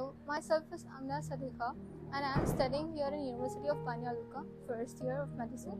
Hello, myself is Amna Sadiqa and I am studying here in University of Banja Luka, first year of medicine.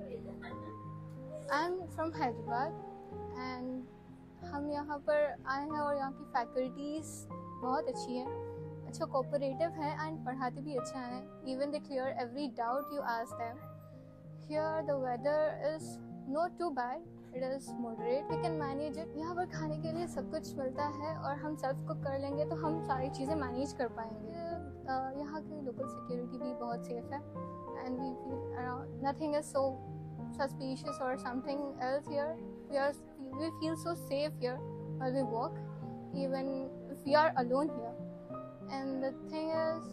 I am from Hyderabad and हम यहाँ पर आए हैं और यहाँ की फैकल्टीज़ बहुत अच्छी हैं, अच्छा कोऑपरेटिव है एंड पढ़ाते भी अच्छा हैं. Even they clear every doubt you ask them. Here the weather is not too bad. It is moderate. We can manage it. यहाँ पर खाने के लिए सब कुछ मिलता है और हम सेल्फ कुक कर लेंगे तो हम सारी चीज़ें मैनेज कर पाएंगे. यहाँ की लोकल सिक्योरिटी भी बहुत सेफ है and we feel around nothing is so suspicious or something else here. We feel so safe here while we walk, even if we are alone here. And the thing is,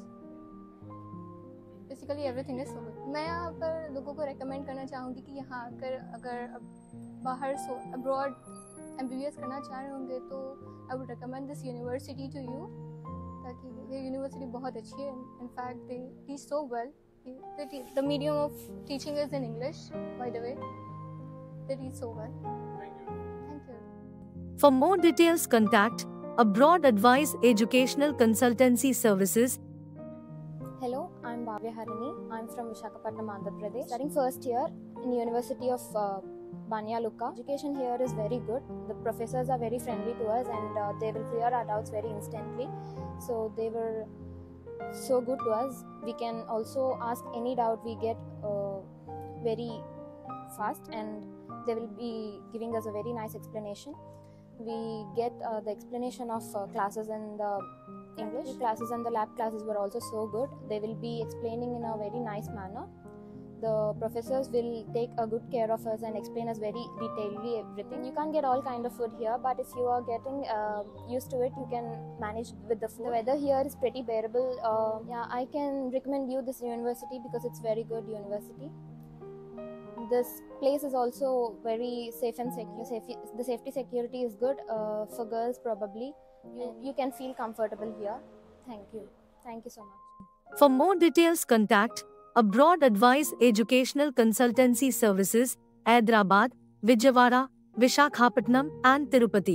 basically everything is so good. मैं यहाँ पर लोगों को recommend करना चाहूँगी कि यहाँ आकर अगर बाहर abroad MBBS करना चाह रहे होंगे तो I would recommend this university to you. ताकि ये university बहुत अच्छी है. In fact, they teach so well. The medium of teaching is in English, by the way. They teach so well. Thank you. For more details, contact Abroad Advice Educational Consultancy Services. Hello, I'm Bhavya Harini. I'm from Visakhapatnam, Andhra Pradesh. Studying first year in University of Banja Luka. Education here is very good. The professors are very friendly to us and they will clear our doubts very instantly. So they were so good to us. We can also ask any doubt we get very fast and they will be giving us a very nice explanation. We get the explanation of classes and the English classes and the lab classes were also so good. They will be explaining in a very nice manner. The professors will take a good care of us and explain us very detailedly everything. You can't get all kind of food here, but if you are getting used to it, you can manage with the food. The weather here is pretty bearable. Yeah, I can recommend you this university because it's very good university. This place is also very safe and secure. The safety security is good for girls probably. You can feel comfortable here. Thank you. Thank you so much. For more details, contact Abroad Advice Educational Consultancy Services, Hyderabad, Vijayawada, Visakhapatnam and Tirupati.